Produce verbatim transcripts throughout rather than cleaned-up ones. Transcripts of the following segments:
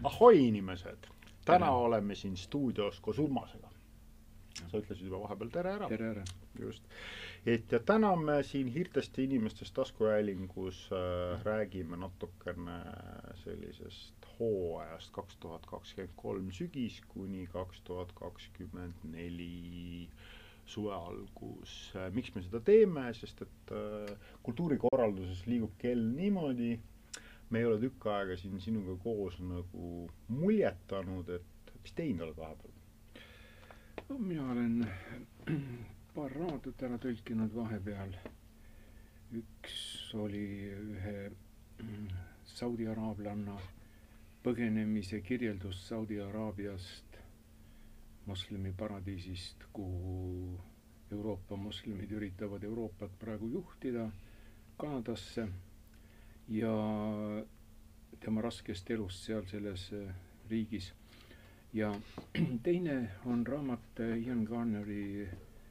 Ahoi inimesed! Täna tere. Oleme siin stuudios koos Urmasega. Sa ütlesid juba vahepeal tere ära. Tere ära. Just. Et ja täna me siin Hirteste inimestest taskuhäälingus äh, räägime natukene sellisest hooajast kaks tuhat kakskümmend kolm sügis kuni kaks tuhat kakskümmend neli suve algus. Miks me seda teeme? Sest et äh, kultuurikorralduses liigub kell niimoodi. Me ei ole tükk aega siin sinuga koos nagu muljetanud, et mis teinud oled vahepeal? No, mina olen paar raamatut ära tõlkinud vahepeal. Üks oli ühe Saudi araablanna põgenemise kirjeldus Saudi Araabiast, moslemi paradiisist, kuhu Euroopa moslemid üritavad Euroopat praegu juhtida, Kanadasse. Ja tema raskest elust seal selles riigis. Ja teine on raamat Ian Garneri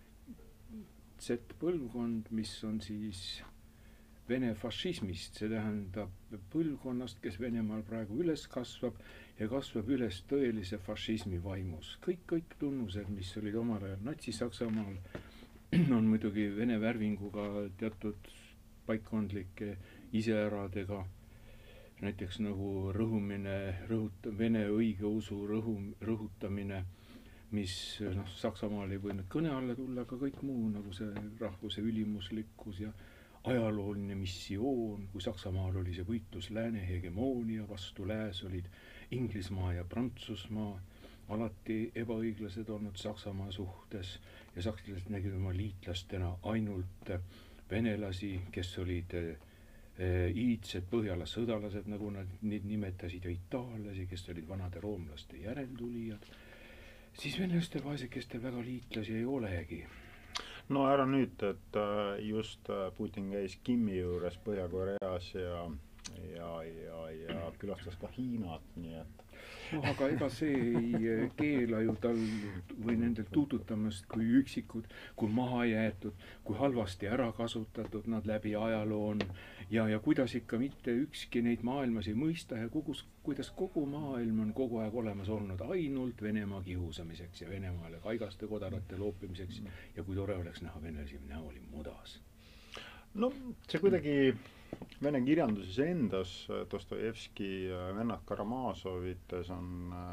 Z-põlvkond, mis on siis Vene fašismist. See tähendab põlvkonnast, kes Venemaal praegu üles kasvab ja kasvab üles tõelise fašismi vaimus. Kõik, kõik tunnused, mis olid omal ajal Natsi-Saksamaal, on muidugi Vene värvinguga teatud paikkondlike iseäradega, näiteks nagu rõhumine, rõhuta, Vene õigeusu rõhum, rõhutamine, mis noh, Saksamaal ei võinud kõne alla tulla, aga kõik muu, nagu see rahvuse ülimuslikkus ja ajalooline missioon, kui Saksamaal oli see võitlus lääne hegemoonia vastu, lääs olid Inglismaa ja Prantsusmaa, alati ebaõiglased olnud Saksamaa suhtes ja sakslased nägid oma liitlastena ainult venelasi, kes olid eh, iidsed Põhjala sõdalased, nagu nad neid nimetasid, ja itaallasi, kes olid vanade roomlaste järeltulijad, siis venelaste vaesekestel väga liitlasi ei olegi. No ära nüüd, et just Putin käis Kimi juures Põhja-Koreas ja, ja, ja, ja külastas ka Hiinat, nii et no, aga ega see ei keela ju tal või nendel tuututamast, kui üksikud, kui maha jäetud, kui halvasti ära kasutatud nad läbi ajaloo on ja, ja kuidas ikka mitte ükski neid maailmas ei mõista ja kogus, kuidas kogu maailm on kogu aeg olemas olnud ainult Venemaa kiusamiseks ja Venemaale kaigaste kodarate loopimiseks ja kui tore oleks näha venelasi näoli mudas. No see kuidagi Vene kirjanduses endas Dostojevski vennad Karamaasovites on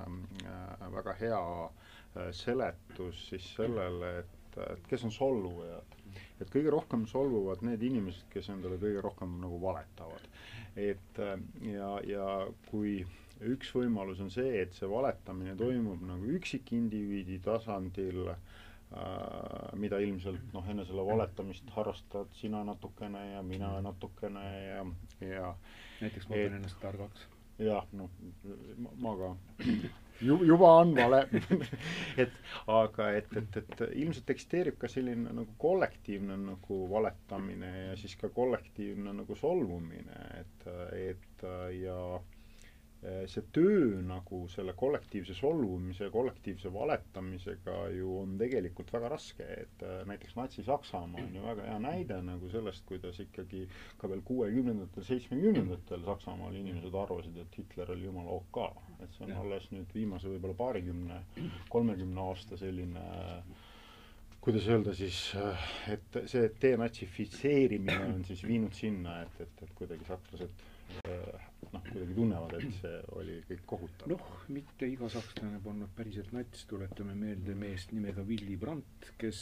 äh, väga hea äh, seletus siis sellele, et, et kes on solvujad. Et kõige rohkem solvuvad need inimesed, kes endale kõige rohkem nagu valetavad. Et, ja, ja kui üks võimalus on see, et see valetamine toimub nagu üksikindiviidi tasandil, Uh, mida ilmselt noh, enne selle valetamist harrastad sina natukene ja mina natukene ja, ja näiteks ma pean ennast targaks. Jah, noh, ma, ma ka juba on vale. et, aga et, et, et ilmselt eksisteerib ka selline nagu kollektiivne nagu valetamine ja siis ka kollektiivne nagu solvumine, et, et ja see töö nagu selle kollektiivse solvumise ja kollektiivse valetamisega ju on tegelikult väga raske, et näiteks Natsi-Saksamaa on ju väga hea näide nagu sellest, kuidas ikkagi ka veel kuuekümnendatel, seitsmekümnendatel Saksamaal inimesed arvasid, et Hitler oli jumala OK. Et see on alles nüüd viimase võib-olla paarikümne, kolmekümne aasta selline, kuidas öelda siis, et see denatsifitseerimine on siis viinud sinna, et, et, et kuidagi sakslased noh, kuidagi tunnevad, et see oli kõik kohutav. Noh, mitte iga sakslane polnud päriselt nats, tuletame meelde meest nimega Willy Brandt, kes,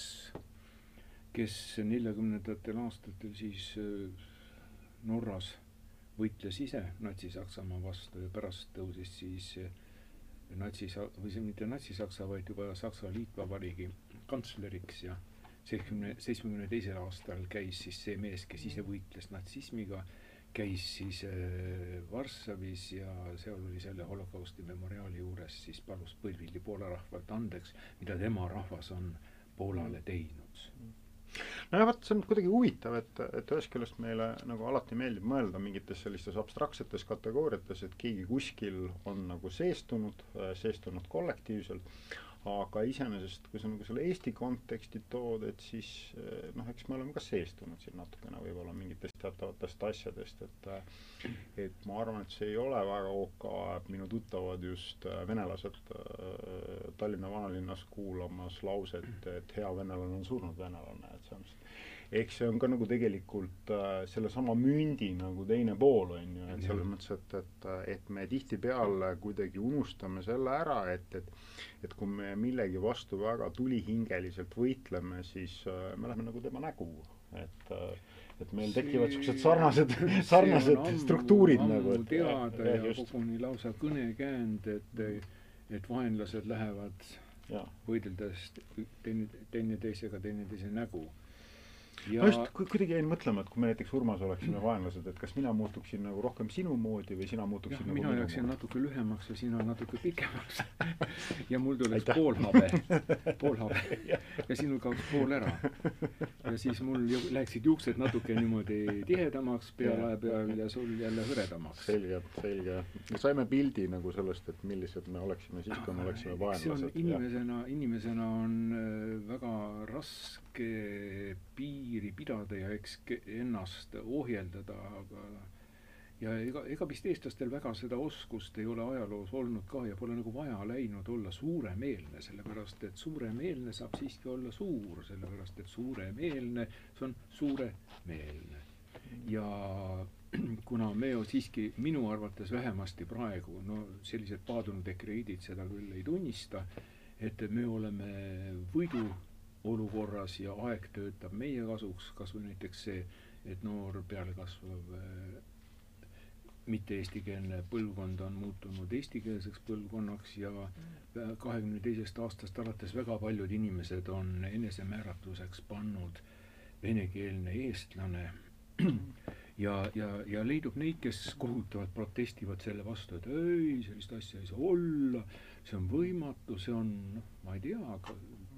kes neljakümnendatel aastatel siis Norras võitles ise Natsi-Saksamaa vastu ja pärast tõusis siis natsi, või see mitte Natsi-Saksa, vaid juba Saksa liitvabariigi kantsleriks ja seitsmekümne teisel aastal käis siis see mees, kes ise võitles natsismiga, käis siis äh, Varssavis ja seal oli selle holokausti memoriaali juures siis palus Põlvilli Poola rahvalt andeks, mida tema rahvas on Poolale teinud. No ja vaat, see on kuidagi huvitav, et, et ühest küljest meile nagu alati meeldib mõelda mingites sellistes abstraktsetes kategooriates, et keegi kuskil on nagu seestunud, seestunud kollektiivselt, aga iseenesest, kui sa nagu selle Eesti konteksti tood, et siis noh, eks me oleme ka seestunud siin natukene võib-olla mingitest teatavatest asjadest, et et ma arvan, et see ei ole väga OK, minu tuttavad just venelased Tallinna vanalinnas kuulamas lauset, et hea venelane on surnud venelane, et see on eks see on ka nagu tegelikult äh, selle sama mündi nagu teine pool on ju, et selles mõttes, et, et, et me tihtipeale kuidagi unustame selle ära, et, et, et kui me millegi vastu väga tulihingeliselt võitleme, siis äh, me läheme nagu tema nägu, et, et meil tekivad sellised sarnased, sarnased ammu, struktuurid ammu nagu. Et, teada ja, ja koguni lausa kõnekäänd, et, et vaenlased lähevad ja. Võideldes teine, teine teisega teine teise nägu. Ja... Ma just kuidagi jäin mõtlema, et kui me näiteks Urmas oleksime vaenlased, et kas mina muutuksin nagu rohkem sinu moodi või sina muutuksin ja, nagu mina jääksin natuke lühemaks ja sina natuke pikemaks ja mul tuleks pool habe, pool habe ja sinul kaoks pool ära ja siis mul ju, läheksid juuksed natuke niimoodi tihedamaks peale peal ja sul jälle hõredamaks. Selge, selge. Me saime pildi nagu sellest, et millised me oleksime siis, kui me oleksime vaenlased. Inimesena, inimesena on väga raske piiri pidada ja eks ennast ohjeldada, aga ja ega, ega vist eestlastel väga seda oskust ei ole ajaloos olnud ka ja pole nagu vaja läinud olla suuremeelne, sellepärast et suuremeelne saab siiski olla suur, sellepärast et suuremeelne, see on suuremeelne. Ja kuna me ju siiski minu arvates vähemasti praegu, no sellised paadunud ekreidid seda küll ei tunnista, et me oleme võidu olukorras ja aeg töötab meie kasuks, kas või näiteks see, et noor pealekasvav mitte eestikeelne põlvkond on muutunud eestikeelseks põlvkonnaks ja kahekümne teisest aastast alates väga paljud inimesed on enesemääratluseks pannud venekeelne eestlane ja, ja, ja leidub neid, kes kohutavalt protestivad selle vastu, et ei, sellist asja ei saa olla, see on võimatu, see on, noh, ma ei tea, aga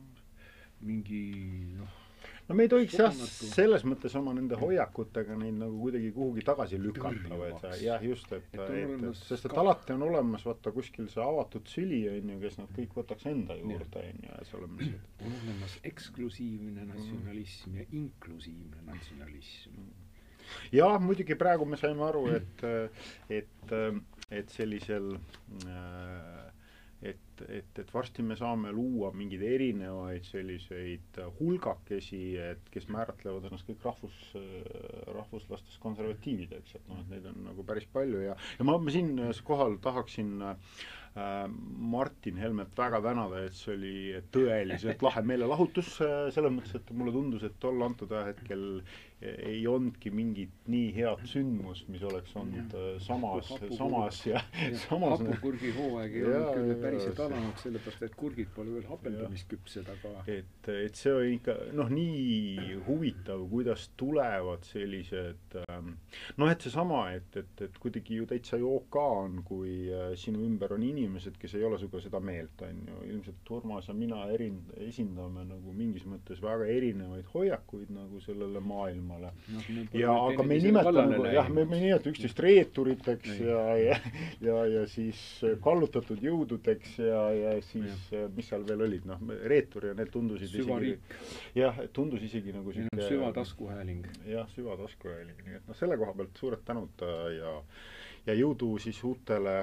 mingi, noh, no me ei tohiks jah, selles mõttes oma nende hoiakutega neid nagu kuidagi kuhugi tagasi lükata, et jah, just, et, et, et, et sest et alati on olemas vaata kuskil see avatud süli, on ju, kes nad kõik võtaks enda juurde, on ju, et see olemas, et on olemas eksklusiivne natsionalism ja inklusiivne natsionalism. Ja muidugi praegu me saime aru, et, et, et sellisel äh, et, et, et varsti me saame luua mingeid erinevaid selliseid hulgakesi, et kes määratlevad ennast kõik rahvus, rahvuslastest konservatiivideks, et noh, et neid on nagu päris palju ja, ja ma, ma siin kohal tahaksin äh, Martin Helmet väga tänada, et see oli tõeliselt lahe meelelahutus, selles mõttes, et mulle tundus, et tol antud hetkel ei olnudki mingit nii head sündmust, mis oleks olnud ja, samas, hapu, samas ja, ja samas hapukurgi hooaeg ei olnud küll päriselt alanud, sellepärast, et kurgid pole veel hapendamisküpsed, aga et, et see on ikka, noh, nii huvitav, kuidas tulevad sellised noh, et see sama, et, et, et kuidagi ju täitsa ju OK on, kui sinu ümber on inimesed, kes ei ole suga seda meelt, on ju, ilmselt Urmas ja mina erin, esindame nagu mingis mõttes väga erinevaid hoiakuid nagu sellele maailma No, ja aga me ei nimeta nagu, jah, me, me nimeta üksteist reeturiteks ja, ja, ja, ja siis kallutatud jõududeks ja, ja siis ja. Mis seal veel olid, noh, reetur ja need tundusid süvariik. Isegi, jah, tundus isegi nagu süke, süvataskuhääling. Jah, süvataskuhääling, nii et noh, selle koha pealt suured tänud ja, ja jõudu siis uutele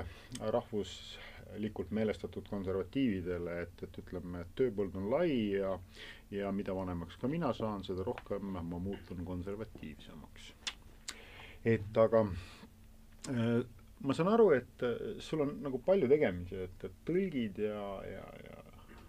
rahvuslikult meelestatud konservatiividele, et, et ütleme, et tööpõld on lai ja ja mida vanemaks ka mina saan, seda rohkem ma muutun konservatiivsemaks. Et aga äh, ma saan aru, et sul on nagu palju tegemisi, et, et tõlgid ja, ja, ja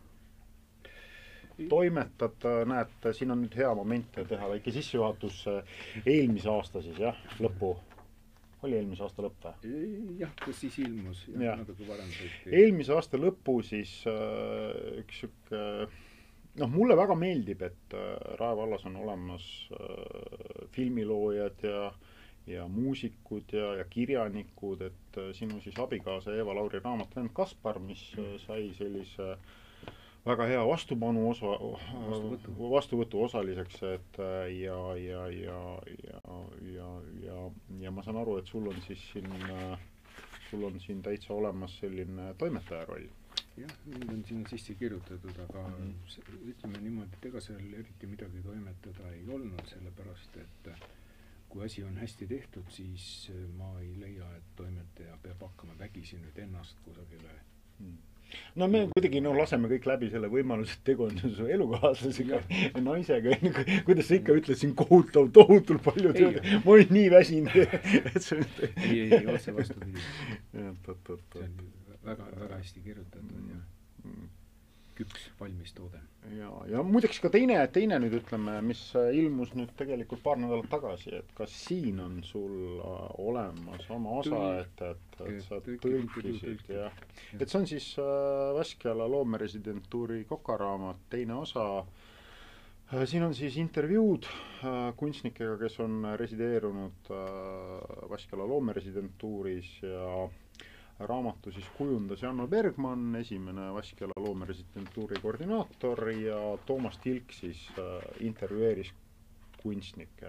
toimetad, näed, siin on nüüd hea moment teha väike sissejuhatus eelmise aasta siis, jah, lõpu. Oli eelmise aasta lõpp või? Jah, kus siis ilmus. Ja. Natuke varem tõesti. Eelmise aasta lõpu siis äh, üks sükke noh, mulle väga meeldib, et Rae vallas on olemas äh, filmiloojad ja, ja muusikud ja, ja kirjanikud, et äh, sinu siis abikaasa Eva-Lauri raamat Vend Kaspar, mis äh, sai sellise väga hea vastupanu osa, vastuvõtu. vastuvõtu osaliseks, et äh, ja, ja, ja, ja, ja, ja, ja ma saan aru, et sul on siis siin, äh, sul on siin täitsa olemas selline toimetaja roll. jah, mind on sinna sisse kirjutatud, aga Mhm. see, ütleme niimoodi, et ega seal eriti midagi toimetada ei olnud, sellepärast et kui asi on hästi tehtud, siis ma ei leia, et toimetaja peab hakkama vägisi nüüd ennast kusagile. No me kuidagi no, laseme kõik läbi selle võimaluse, et tegu on su elukaaslasega ja naisega. Kuidas sa ikka ütled siin kohutav, tohutult palju tööd. Ma olin nii väsinud. ei, ei, ei, otse vastupidi. See on väga, väga hästi kirjutatud ja küps valmis toode. Ja, ja muideks ka teine, teine nüüd ütleme, mis ilmus nüüd tegelikult paar nädalat tagasi, et kas siin on sul olemas oma osa, et, et, et sa tõlkisid ja et see on siis äh, Vaskjala loomeresidentuuri kokaraamat, teine osa. Äh, siin on siis intervjuud äh, kunstnikega, kes on resideerunud äh, Vaskjala loomeresidentuuris ja raamatu siis kujundas Janno Bergmann, esimene Vaskjala loomeresidentuuri koordinaator ja Toomas Tilk siis äh, intervjueeris kunstnikke.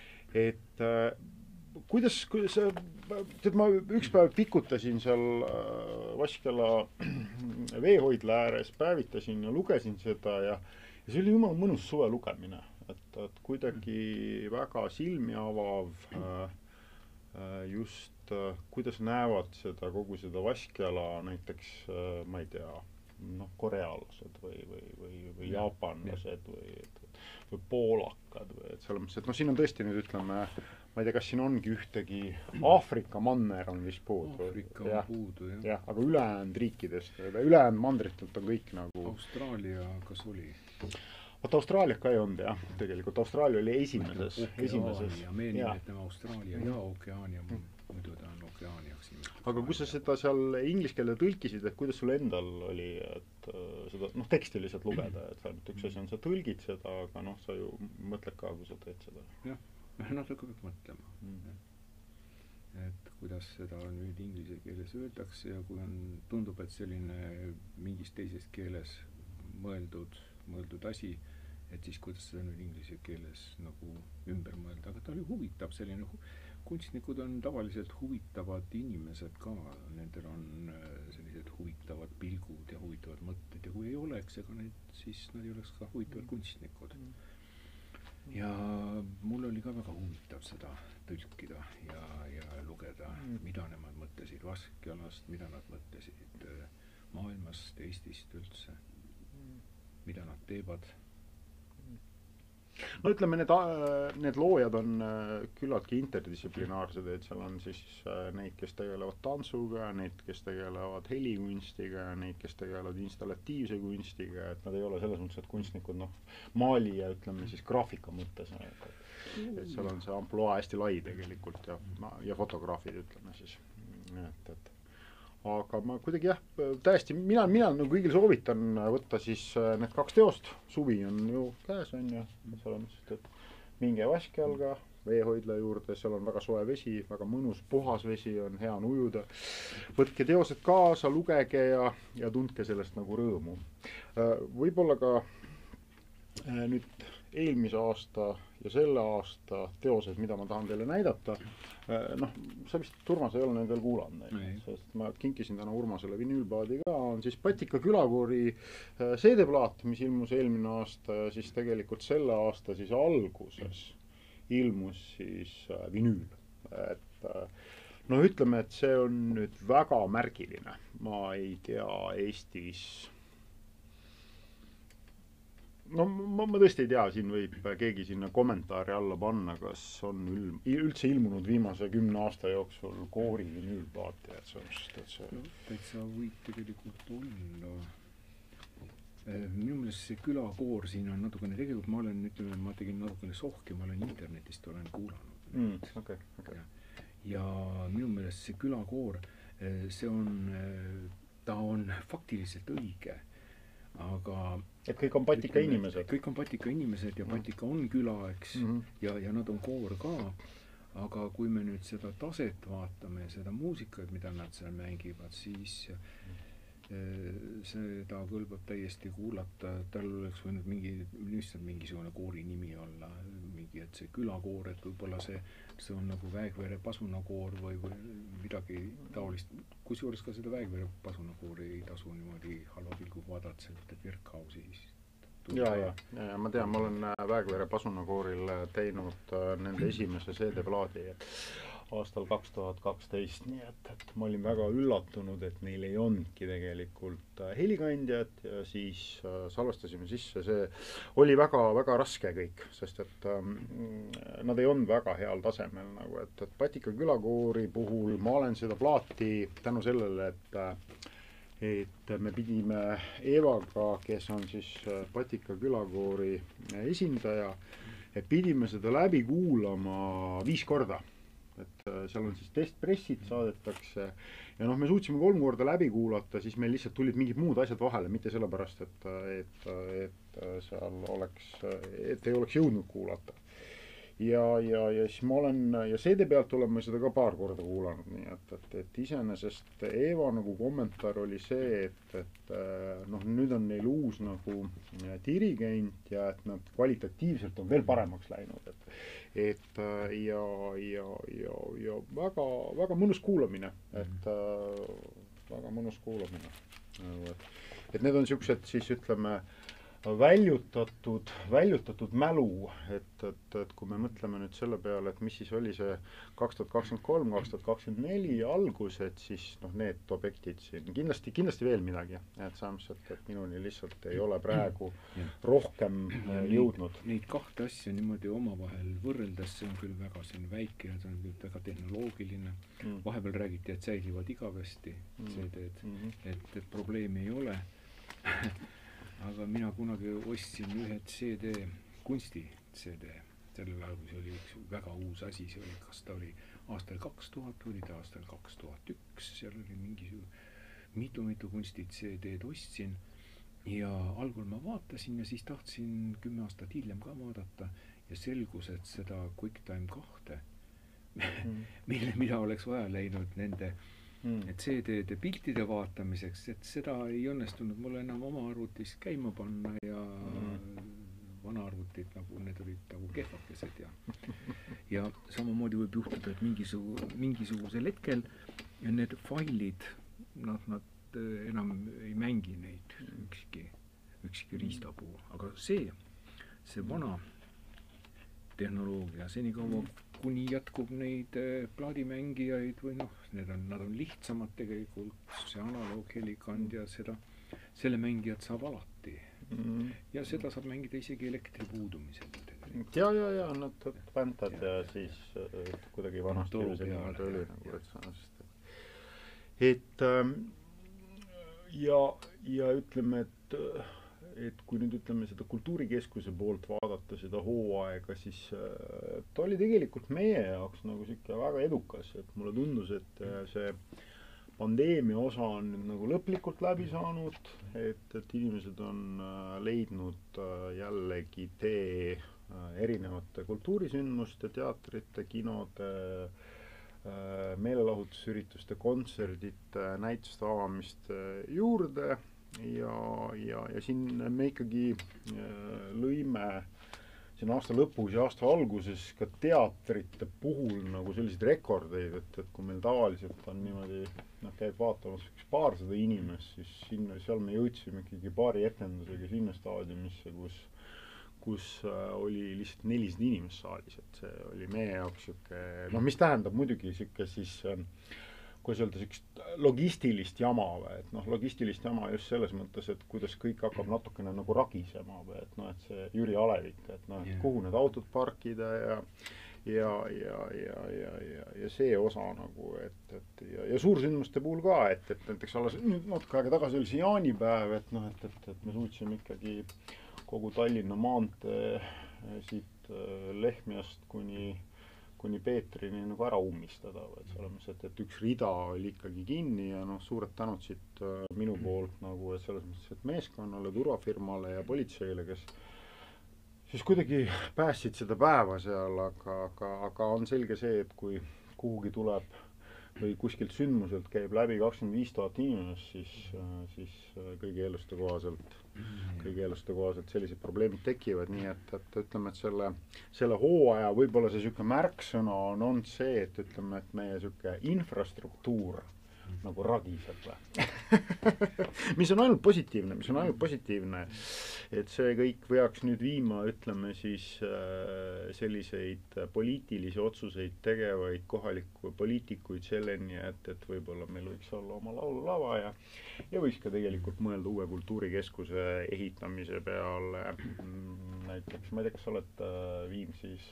Et äh, kuidas, kuidas tead, ma üks päev pikutasin seal äh, Vaskjala veehoidla ääres, päevitasin ja lugesin seda ja, ja see oli jumal mõnus suve lugemine, et, et kuidagi väga silmi avav äh, just kuidas näevad seda kogu seda Vaskjala näiteks, ma ei tea, noh, korealased või, või, või, või jaapanlased või, või poolakad või, et selles mõttes, et noh, siin on tõesti nüüd ütleme, ma ei tea, kas siin ongi ühtegi Aafrika manner on vist puudu. Aafrika on ja, puudu, jah. jah, aga ülejäänud riikidest, ülejäänud mandritelt on kõik nagu Austraalia, kas oli? Vaat Austraaliat ka ei olnud, jah, tegelikult Austraalia oli esimeses. esimeses. Ja me nimetame Austraalia ja Okeaania, muidu ta on Okeaaniaks. Aga kui sa seda seal inglise keelde tõlkisid, et kuidas sul endal oli, et uh, seda, noh, teksti lihtsalt lugeda, et vähemalt üks asi on, sa tõlgid seda, aga noh, sa ju mõtled ka, kui sa teed seda. jah, natuke peab mõtlema. Mm. Et kuidas seda nüüd inglise keeles öeldakse ja kui on, tundub, et selline mingis teises keeles mõeldud mõeldud asi, et siis kuidas seda nüüd inglise keeles nagu ümber mõelda, aga ta oli huvitav, selline hu kunstnikud on tavaliselt huvitavad inimesed ka, nendel on sellised huvitavad pilgud ja huvitavad mõtted ja kui ei oleks, ega need, siis nad ei oleks ka huvitavad kunstnikud. Ja mul oli ka väga huvitav seda tõlkida ja, ja lugeda, mida nemad mõtlesid Vaskjalast, mida nad mõtlesid maailmast, Eestist üldse. Mida nad teevad? No ütleme, need, need loojad on küllaltki interdistsiplinaarsed, et seal on siis neid, kes tegelevad tantsuga, neid, kes tegelevad helikunstiga, neid, kes tegelevad installatiivse kunstiga, et nad ei ole selles mõttes, et kunstnikud, noh, maali ja ütleme siis graafika mõttes, et, et seal on see amploa hästi lai tegelikult ja, ja fotograafid, ütleme siis, et, et aga ma kuidagi jah, täiesti, mina, mina nagu kõigil soovitan võtta siis need kaks teost, suvi on ju käes, on ju, selles mõttes, et minge Vaskjalga, veehoidla juurde, seal on väga soe vesi, väga mõnus, puhas vesi, on hea nujuda. Võtke teosed kaasa, lugege ja, ja tundke sellest nagu rõõmu. Võib-olla ka nüüd eelmise aasta ja selle aasta teosed, mida ma tahan teile näidata, noh, sa vist, Urmas, ei ole neid veel kuulanud, sest ma kinkisin täna Urmasele vinüülplaadi ka, on siis Patika külakoori C D-plaat, mis ilmus eelmine aasta ja siis tegelikult selle aasta siis alguses ilmus siis vinüül. Et no ütleme, et see on nüüd väga märgiline. Ma ei tea Eestis no ma, ma tõesti ei tea, siin võib keegi sinna kommentaari alla panna, kas on ül, üldse ilmunud viimase kümne aasta jooksul koori vinüülplaati, et see on just, et see... No, täitsa võib tegelikult olla. Minu meelest see külakoor siin on natukene, tegelikult ma olen, ütleme, ma tegin natukene sohki, ma olen internetist olen kuulanud. Mm, okay, okay. Ja, ja minu meelest see külakoor, see on, ta on faktiliselt õige. Aga et kõik on Patika ütleme, inimesed. Kõik on Patika inimesed ja Patika on küla, eks, mm-hmm. ja, ja nad on koor ka. Aga kui me nüüd seda taset vaatame, seda muusikat, mida nad seal mängivad, siis mm-hmm. seda kõlbab täiesti kuulata. Tal oleks võinud mingi, lihtsalt mingisugune koori nimi olla, mingi midagi, et see külakoor, et võib-olla see, see on nagu Väegvere pasunakoor või, või midagi taolist, kusjuures ka seda Väegvere pasunakoori ei tasu niimoodi halva pilguga vaadata, see Virkhausi. Ja, ja, ja, ja ma tean, ma olen Väegvere pasunakooril teinud nende esimese C D-plaadi aastal kaks tuhat kaksteist, nii et, et ma olin väga üllatunud, et neil ei olnudki tegelikult helikandjat ja siis äh, salvestasime sisse, see oli väga, väga raske kõik, sest et ähm, nad ei olnud väga heal tasemel nagu, et, et Patika külakoori puhul ma olen seda plaati tänu sellele, et et me pidime Eevaga, kes on siis Patika külakoori esindaja, et pidime seda läbi kuulama viis korda. Et seal on siis testpressid saadetakse ja noh, me suutsime kolm korda läbi kuulata, siis meil lihtsalt tulid mingid muud asjad vahele, mitte sellepärast, et, et, et seal oleks, et ei oleks jõudnud kuulata. Ja, ja, ja siis ma olen, ja C D pealt oleme seda ka paar korda kuulanud, nii et, et, et iseenesest Eeva nagu kommentaar oli see, et, et noh, nüüd on neil uus nagu dirigent ja et nad kvalitatiivselt on veel paremaks läinud, et, et ja, ja, ja, ja väga, väga mõnus kuulamine, et väga mõnus kuulamine. Et, et need on siuksed siis ütleme väljutatud, väljutatud mälu, et, et, et kui me mõtleme nüüd selle peale, et mis siis oli see kaks tuhat kakskümmend kolm, kaks tuhat kakskümmend neli algus, et siis noh, need objektid siin, kindlasti, kindlasti veel midagi, et samas, et, et minuni lihtsalt ei ole praegu ja. rohkem ja jõudnud. Neid, neid kahte asja niimoodi omavahel võrreldes, see on küll väga siin väike ja see on küll väga tehnoloogiline. Mm. Vahepeal räägiti, et säilivad igavesti mm. C D-d, mm-hmm. et, et probleemi ei ole. Aga mina kunagi ostsin ühe C D, kunsti C D, sellel ajal, kui see oli üks väga uus asi, see oli, kas ta oli aastal kaks tuhat, oli ta aastal kaks tuhat üks, seal oli mingi mitu-mitu kunsti C D-d ostsin ja algul ma vaatasin ja siis tahtsin kümme aastat hiljem ka vaadata ja selgus, et seda QuickTime kahte, mm. mille, mida oleks vaja läinud nende Mm. et C D-de piltide vaatamiseks, et seda ei õnnestunud mul enam oma arvutis käima panna ja mm. vana arvutid nagu need olid nagu kehvakesed ja ja samamoodi võib juhtuda, et mingisugusel, mingisugusel hetkel need failid, nad, nad enam ei mängi neid ükski, ükski riistapuu, aga see, see vana tehnoloogia, see nii kaua kuni jätkub neid plaadimängijaid või noh, need on, nad on lihtsamad tegelikult, see analooghelikandja, seda, selle mängijat saab alati. Mm. Ja seda saab mängida isegi elektri puudumisel. Ja, ja, ja, nad päntad ja, ja siis et kuidagi vanasti oli selline oli nagu, et saast. Et ja, ja ütleme, et et kui nüüd ütleme seda kultuurikeskuse poolt vaadata seda hooaega, siis ta oli tegelikult meie jaoks nagu siuke väga edukas, et mulle tundus, et see pandeemia osa on nüüd nagu lõplikult läbi saanud, et, et inimesed on leidnud jällegi tee erinevate kultuurisündmuste, teatrite, kinode, meelelahutusürituste, kontserdite, näituste avamiste juurde. Ja, ja, ja siin me ikkagi lõime siin aasta lõpus ja aasta alguses ka teatrite puhul nagu selliseid rekordeid, et, et kui meil tavaliselt on niimoodi, noh, käib vaatamas üks paarsada inimest, siis sinna, seal me jõudsime ikkagi paari etendusega sinna staadiumisse, kus, kus oli lihtsalt nelisada inimest saalis, et see oli meie jaoks siuke, noh, mis tähendab muidugi siuke siis kuidas öelda, siukest logistilist jama või, et noh, logistilist jama just selles mõttes, et kuidas kõik hakkab natukene nagu ragisema või, et noh, et see Jüri Alevik, et noh, et kuhu need autod parkida ja ja, ja, ja, ja, ja, ja see osa nagu, et, et ja, ja suursündmuste puhul ka, et, et näiteks alles nüüd natuke aega tagasi oli see jaanipäev, et noh, et, et, et me suutsime ikkagi kogu Tallinna maantee siit Lehmiast kuni kuni Peetrini nagu ära ummistada, et selles mõttes, et, et üks rida oli ikkagi kinni ja noh, suured tänud siit äh, minu poolt nagu, et selles mõttes, et meeskonnale, turvafirmale ja politseile, kes siis kuidagi päästsid seda päeva seal, aga, aga, aga on selge see, et kui kuhugi tuleb või kuskilt sündmuselt käib läbi kakskümmend viis tuhat inimest, siis, siis kõigi eelduste kohaselt, kõigi eelduste kohaselt sellised probleemid tekivad, nii et, et ütleme, et selle, selle hooaja võib-olla see niisugune märksõna on olnud see, et ütleme, et meie niisugune infrastruktuur nagu ragiseb mis on ainult positiivne, mis on ainult positiivne, et see kõik peaks nüüd viima, ütleme siis selliseid poliitilisi otsuseid tegevaid kohaliku poliitikuid selleni, et, et võib-olla meil võiks olla oma laululava ja, ja võiks ka tegelikult mõelda uue kultuurikeskuse ehitamise peale. Näiteks, ma ei tea, kas sa oled Viimsis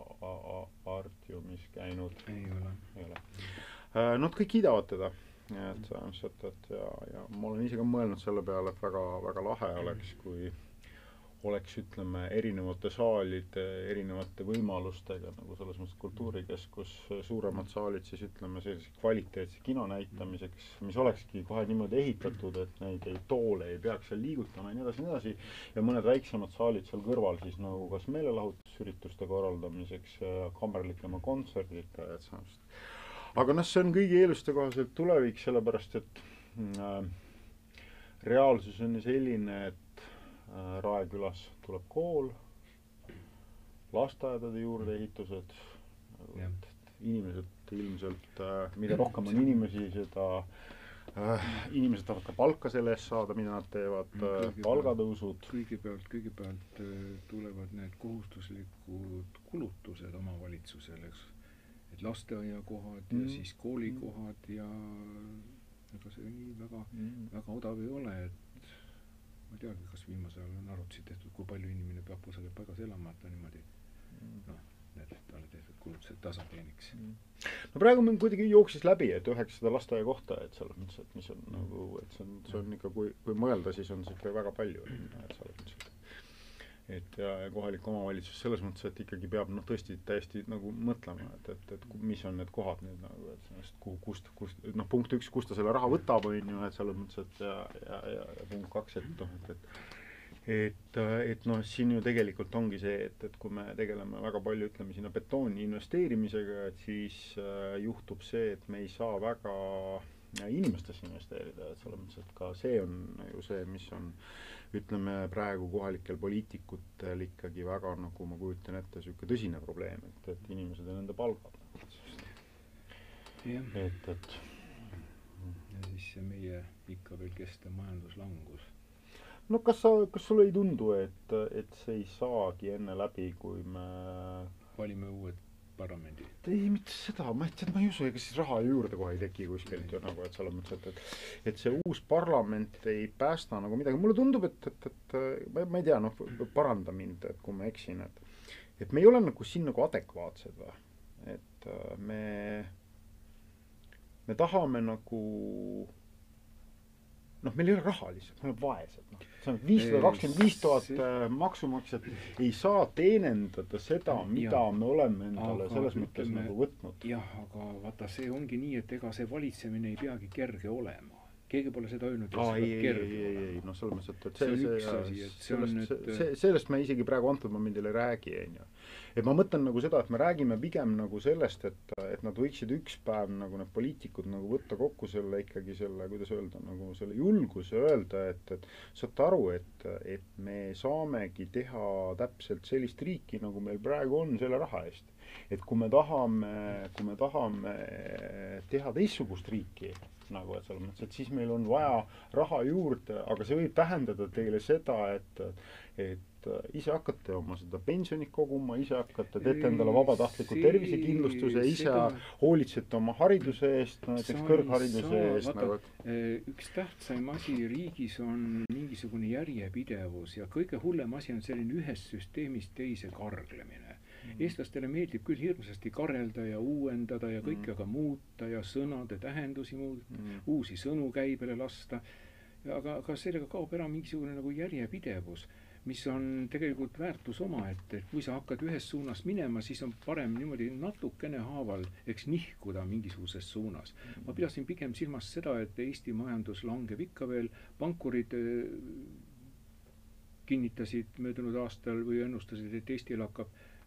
Artiumis käinud? Ei ole. Ei ole. Nad kõik kiidavad teda, et, et, et ja, ja ma olen ise ka mõelnud selle peale, et väga, väga lahe oleks, kui oleks, ütleme, erinevate saalide, erinevate võimalustega, nagu selles mõttes kultuurikeskus, suuremad saalid siis, ütleme, sellise kvaliteetse kino näitamiseks, mis olekski kohe niimoodi ehitatud, et neid ei toole, ei peaks seal liigutama ja nii edasi, nii edasi, ja mõned väiksemad saalid seal kõrval siis nagu kas meelelahutusürituste korraldamiseks, kammerlikema kontserdita, et saamist. Aga noh, see on kõigi eeluste kohaselt tulevik, sellepärast, et äh, reaalsus on selline, et äh, Raekülas tuleb kool, lasteaedade juurdeehitused, et inimesed ilmselt, äh, mida rohkem on inimesi, seda äh, inimesed tahavad ka palka selle eest saada, mida nad teevad, äh, palgatõusud. Kõigepealt, kõigepealt äh, tulevad need kohustuslikud kulutused omavalitsusele, eks. Et lasteaiakohad mm. ja siis koolikohad ja ega see nii väga, mm. väga odav ei ole, et ma teagi, kas viimasel ajal on arvutusi tehtud, kui palju inimene peab kusagil paigas elama, et ta niimoodi mm. noh, need talle tehtud kulutused tasateeniks. Mm. No praegu meil kuidagi jooksis läbi, et üheksasada lasteaia kohta, et selles mõttes, et mis on mm. nagu, et see on, see on ikka, kui, kui mõelda, siis on see ikka väga palju, et selles mõttes, et ja, ja kohalik omavalitsus selles mõttes, et ikkagi peab noh, tõesti täiesti nagu mõtlema, et, et, et mis on need kohad nüüd nagu, et sellest, kuhu, kust, kust, noh, punkt üks, kust ta selle raha võtab, on ju, et selles mõttes, et ja, ja, ja, ja punkt kaks, et noh, et, et et, et noh, siin ju tegelikult ongi see, et, et kui me tegeleme väga palju, ütleme, sinna betooni investeerimisega, et siis äh, juhtub see, et me ei saa väga inimestesse investeerida, et selles mõttes, et ka see on ju see, mis on, ütleme, praegu kohalikel poliitikutel ikkagi väga, nagu ma kujutan ette, niisugune tõsine probleem, et, et inimesed on enda palgad. Yeah. Et, et ja siis see meie ikka veel kesta majanduslangus. No kas sa, kas sulle ei tundu, et, et see ei saagi enne läbi, kui me valime uued parlamendi? Ei, mitte seda, ma ei, ma ei usu, ega siis raha juurde kohe ei teki kuskilt ju nagu, et selles mõttes, et, et, et see uus parlament ei päästa nagu midagi. Mulle tundub, et, et, et ma, ma ei tea, noh, paranda mind, et kui ma eksin, et, et me ei ole nagu siin nagu adekvaatsed või, et me, me tahame nagu noh, meil ei ole raha lihtsalt, me oleme vaesed. No. See on viissada kakskümmend viis tuhat maksumaksjat ei saa teenendada seda, mida ja, me oleme endale aga, selles mõttes ütleme, nagu võtnud. Jah, aga vaata, see ongi nii, et ega see valitsemine ei peagi kerge olema. Keegi pole seda öelnud, et Aa, see ei, kerge ei, ei, ei, no selles mõttes, et, et see, see on üks asi, et see sellest, on nüüd... See, sellest me isegi praegu antud momendil ei räägi, ei ju. Et ma mõtlen nagu seda, et me räägime pigem nagu sellest, et, et nad võiksid üks päev nagu need poliitikud nagu võtta kokku selle ikkagi selle, kuidas öelda, nagu selle julguse öelda, et, et saate aru, et, et me saamegi teha täpselt sellist riiki, nagu meil praegu on selle raha eest. Et kui me tahame, kui me tahame teha teistsugust riiki, nagu, et selles mõttes, et siis meil on vaja raha juurde, aga see võib tähendada teile seda, et, et ise hakkate oma seda pensionit koguma, ise hakkate, teete endale vabatahtliku tervisekindlustuse, ise seda... hoolitsete oma hariduse eest, näiteks kõrghariduse eest. Nagu... Üks tähtsaim asi riigis on mingisugune järjepidevus ja kõige hullem asi on selline ühest süsteemist teise karglemine. Eestlastele meeldib küll hirmsasti karelda ja uuendada ja kõike mm. aga muuta ja sõnade tähendusi muuta, mm. uusi sõnu käibele lasta. Aga, aga sellega kaob ära mingisugune nagu järjepidevus, mis on tegelikult väärtus oma, et, et kui sa hakkad ühes suunas minema, siis on parem niimoodi natukene haaval, eks nihkuda mingisuguses suunas. Ma pidasin pigem silmas seda, et Eesti majandus langeb ikka veel, pankurid kinnitasid möödunud aastal või ennustasid, et Eestil hakkab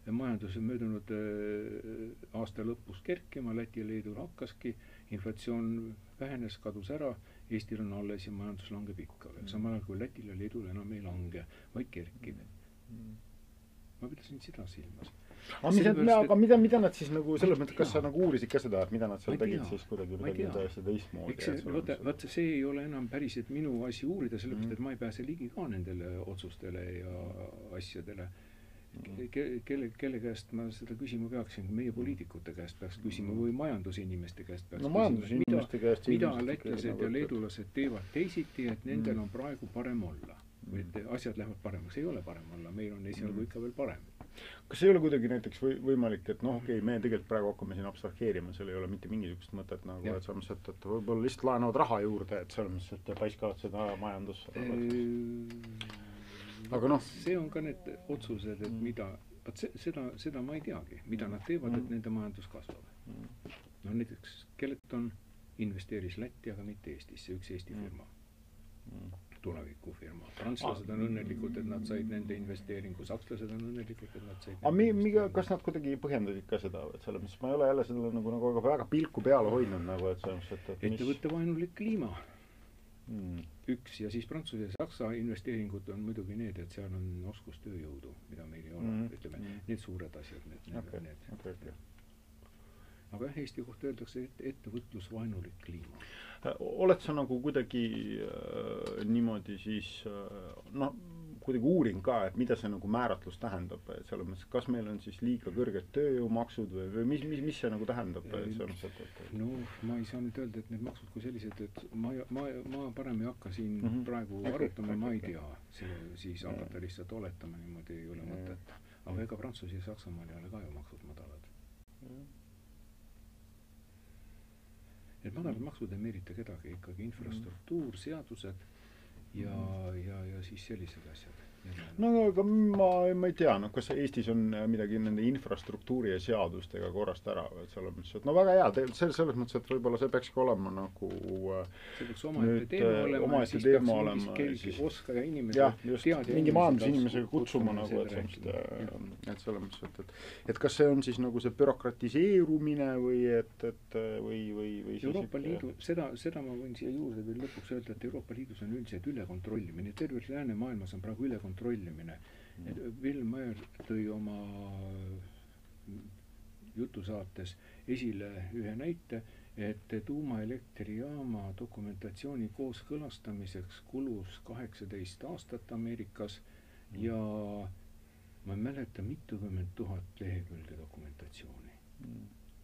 majandus möödunud aasta lõpus kerkima, Läti ja Leedul hakkaski, inflatsioon vähenes, kadus ära, Eestil on alles ja majandus langeb ikka. Samal ajal kui Lätil ja Leedul enam ei lange, vaid kerkib. Ma pidasin seda silmas. Aga, mida, me, aga mida, mida nad siis nagu, selles mõttes, kas sa nagu uurisid ka seda, et mida nad seal tegid siis kuidagi midagi täiesti teistmoodi? Eks see, vaata, vaata, see ei ole enam päriselt minu asi uurida, sellepärast, et ma ei pääse ligi ka nendele otsustele ja asjadele. Kelle, kelle, kelle käest ma seda küsima peaksin? Meie poliitikute käest peaks küsima või majandusinimeste käest peaks no, küsima. Mida, käest, mida lätlased ja leedulased teevad teisiti, et nendel on praegu parem olla? Või et asjad lähevad paremaks? Ei ole parem olla, meil on esialgu ikka veel parem. Kas ei ole kuidagi näiteks või, võimalik, et noh, okei, me tegelikult praegu hakkame siin abstraheerima, seal ei ole mitte mingisugust mõtet nagu, et selles mõttes, et, et võib-olla lihtsalt laenavad raha juurde, et selles mõttes, et paiskavad seda majandusse. Aga noh. See on ka need otsused, et mida, se, seda, seda ma ei teagi, mida nad teevad, et nende majandus kasvab. No näiteks Skeleton investeeris Lätti, aga mitte Eestisse, üks Eesti firma. Tulevikufirma. Prantslased on õnnelikud, et nad said nende investeeringu, sakslased on õnnelikud, et nad said aga mi, miga, kas nad kuidagi põhjendasid ka seda, et selle, mis ma ei ole jälle selle nagu, nagu väga, väga pilku peale hoidnud nagu, et selles, et, et mis... ettevõtte vaenulik kliima hmm. üks ja siis Prantsuse ja Saksa investeeringud on muidugi need, et seal on oskustööjõudu, mida meil ei ole, mm. ütleme, mm. need suured asjad, need, okay. need. Okay, okay. Aga Eesti kohta öeldakse, et ettevõtlusvaenulik kliima. Oled sa nagu kuidagi äh, niimoodi siis äh, noh, kuidagi uurin ka, et mida see nagu määratlus tähendab, et selles mõttes, kas meil on siis liiga kõrged tööjõumaksud või, või mis, mis, mis see nagu tähendab? Et selles, et, et, et... No ma ei saa nüüd öelda, et need maksud kui sellised, et ma, ma, ma parem ei hakka siin mm -hmm. praegu okay, arutama, okay, ma ei tea, see, siis mm -hmm. hakata lihtsalt oletama niimoodi ei ole mõtet. Mm -hmm. Aga ega Prantsuse ja Saksamaal ei ole ka ju maksud madalad. Mm -hmm. Et madalad maksud ei meerita kedagi, ikkagi infrastruktuur, seadused ja, ja, ja siis sellised asjad. No aga ma, ma ei tea, noh, kas Eestis on midagi nende infrastruktuuri ja seadustega korrast ära, et selles mõttes, et no väga hea, selles, selles mõttes, et võib-olla see peakski olema nagu see peaks omaette teema olema, oma siis teema peaks olema, mingis siis, oskaja inimesed jah, just, mingi majandusinimesega kutsuma nagu, et, et selles mõttes, et, et, et kas see on siis nagu see bürokratiseerumine või et, et või, või, või Euroopa siis Liidu, seda, seda ma võin siia juurde veel lõpuks öelda, et Euroopa Liidus on üldiselt ülekontrollimine, terves läänemaailmas on praegu ülekontrollimine. Mm. Bill Maher tõi oma jutusaates esile ühe näite, et tuumaelektrijaama dokumentatsiooni kooskõlastamiseks kulus kaheksateist aastat Ameerikas mm. ja ma ei mäleta mitukümmend tuhat lehekülge dokumentatsiooni. Mm.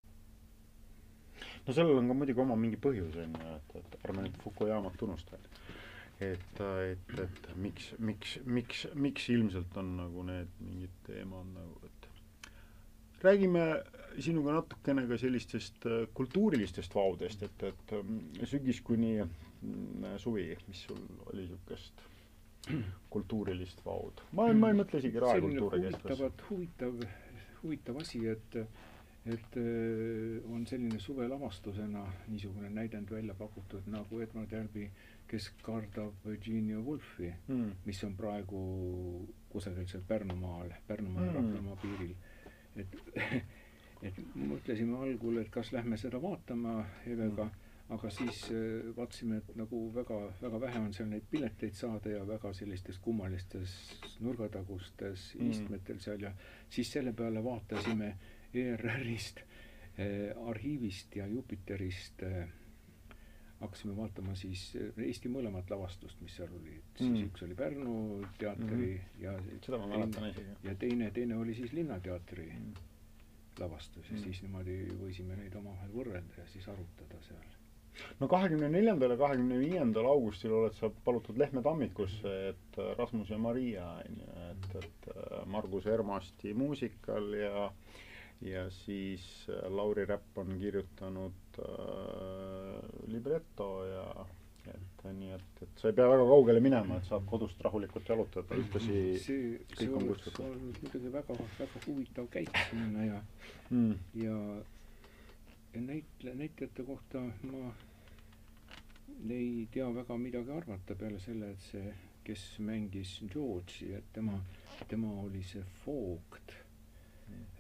No sellel on ka muidugi oma mingi põhjus, et, et ärme nüüd Fukuyamat unustada. Et, et, et miks, miks, miks, miks ilmselt on nagu need mingid teemad nagu, et räägime sinuga natukene ka sellistest kultuurilistest vaudest, et, et sügis kuni suvi, mis sul oli niisugust kultuurilist vaud? Ma, ma ei mõtle isegi raekultuuri kestlas. Huvitav, huvitav asi, et et on selline suvelavastusena niisugune näidend välja pakutud nagu Edward Albee, kes kardab Virginia Woolfi, mm. mis on praegu kusagil seal Pärnumaal, Pärnumaa ja mm. Raplamaa piiril. Et, et mõtlesime algul, et kas lähme seda vaatama Evega, mm. aga siis vaatasime, et nagu väga, väga vähe on seal neid pileteid saada ja väga sellistes kummalistes nurgatagustes mm. istmetel seal ja siis selle peale vaatasime E R R-ist, eh, arhiivist ja Jupiterist eh, hakkasime vaatama siis Eesti mõlemat lavastust, mis seal oli. Siis mm. üks oli Pärnu teatri mm-hmm. ja, teine, ja teine, teine oli siis Linnateatri mm. lavastus ja mm. siis niimoodi võisime neid omavahel võrrelda ja siis arutada seal. No kahekümne neljandal ja kahekümne viiendal augustil oled sa palutud Lehme tammikusse, et Rasmus ja Maria, et, et Margus Ermasti muusikal ja ja siis Lauri Räpp on kirjutanud äh, libretto ja et nii, et, et sa ei pea väga kaugele minema, et saad kodust rahulikult jalutada, ühtlasi see, see oleks olnud muidugi väga, väga huvitav käik sinna ja mm. ja, ja näitle, näitlejate kohta ma ei tea väga midagi arvata peale selle, et see, kes mängis George'i, et tema, tema oli see Vogt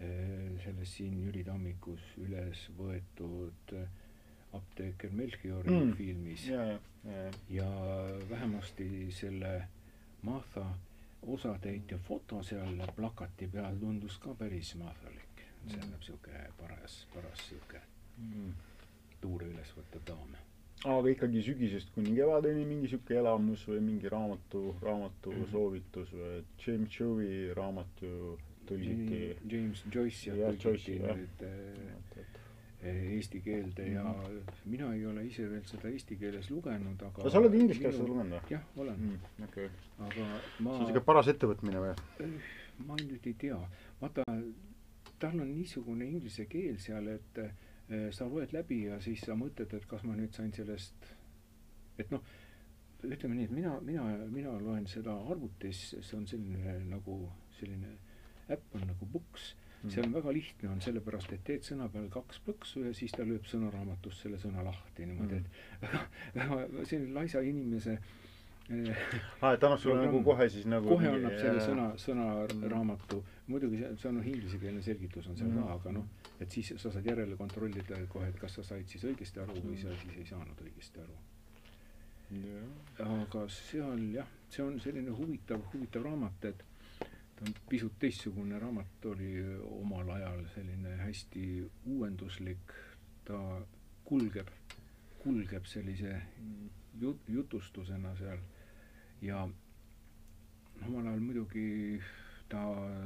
selles siin Jüri Tammikus üles võetud apteeker Melchiori Mm. filmis ja, ja, ja, ja vähemasti selle Martha osatäitja foto seal plakati peal tundus ka päris mathalik. See on siuke paras, paras siuke mm. tuure üles võtta daam. Aga ikkagi sügisest kuni kevadeni mingi siuke elamus või mingi raamatu, raamatu mm-hmm. soovitus või James Joyce'i raamat ju tõlgiti. James Joyce ja, ja tõlgiti Joyce, nüüd äh, eesti keelde ja mm-hmm. mina ei ole ise veel seda eesti keeles lugenud, aga... No, sa oled inglise keeles seda lugenud või? Jah, olen. Mm, okay. Aga ma... See on siuke paras ettevõtmine või? Ma nüüd ei tea. Vaata, tal on niisugune inglise keel seal, et äh, sa loed läbi ja siis sa mõtled, et kas ma nüüd sain sellest... Et noh, ütleme nii, et mina, mina, mina loen seda arvutis, see on selline nagu selline äpp on nagu Books. See on väga lihtne, on sellepärast, et teed sõna peal kaks plõksu ja siis ta lööb sõnaraamatust selle sõna lahti niimoodi, et väga, väga selline laisa inimese eh, ah, et annab sulle nagu kohe siis nagu kohe mingi, annab selle sõna, sõnaraamatu muidugi see, see on noh, inglisekeelne selgitus on seal mm. ka, aga noh, et siis sa saad järele kontrollida kohe, et kas sa said siis õigesti aru või sa siis ei saanud õigesti aru yeah. Aga seal jah, see on selline huvitav, huvitav raamat, et ta on pisut teistsugune raamat, oli omal ajal selline hästi uuenduslik, ta kulgeb, kulgeb sellise jut, jutustusena seal ja omal ajal muidugi ta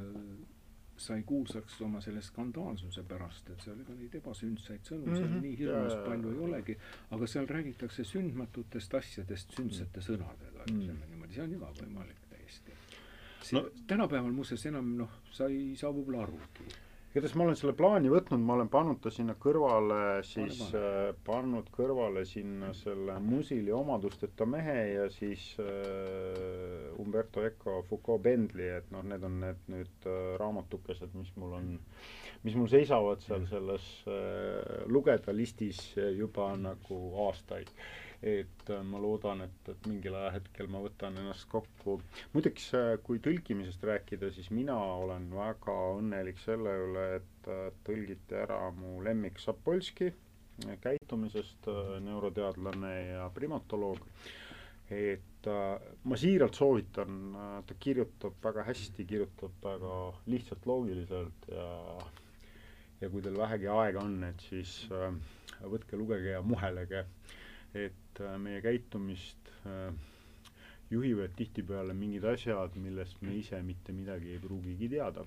sai kuulsaks oma selle skandaalsuse pärast, et seal ega neid ebasündsaid sõnu seal mm-hmm. nii hirmus ja, palju ei olegi, aga seal räägitakse sündmatutest asjadest sündsate sõnadega, ütleme niimoodi, see on iga võimalik täiesti. No, tänapäeval muuseas enam noh, sa ei saa võib-olla arugi. Igatahes ma olen selle plaani võtnud, ma olen pannud ta sinna kõrvale, siis äh, pannud kõrvale sinna selle Musili omadusteta mehe ja siis äh, Umberto Eco Foucault Bendli, et noh, need on need nüüd äh, raamatukesed, mis mul on, mis mul seisavad seal selles äh, lugeda listis juba nagu aastaid. Et ma loodan, et, et mingil ajahetkel ma võtan ennast kokku. Muideks, kui tõlkimisest rääkida, siis mina olen väga õnnelik selle üle, et tõlgiti ära mu lemmik Sapolsky käitumisest, neuroteadlane ja primatoloog. Et ma siiralt soovitan, ta kirjutab väga hästi, kirjutab väga lihtsalt loogiliselt ja, ja kui teil vähegi aega on, et siis võtke, lugege ja muhelege. Et meie käitumist äh, juhivad tihtipeale mingid asjad, millest me ise mitte midagi ei pruugigi teada.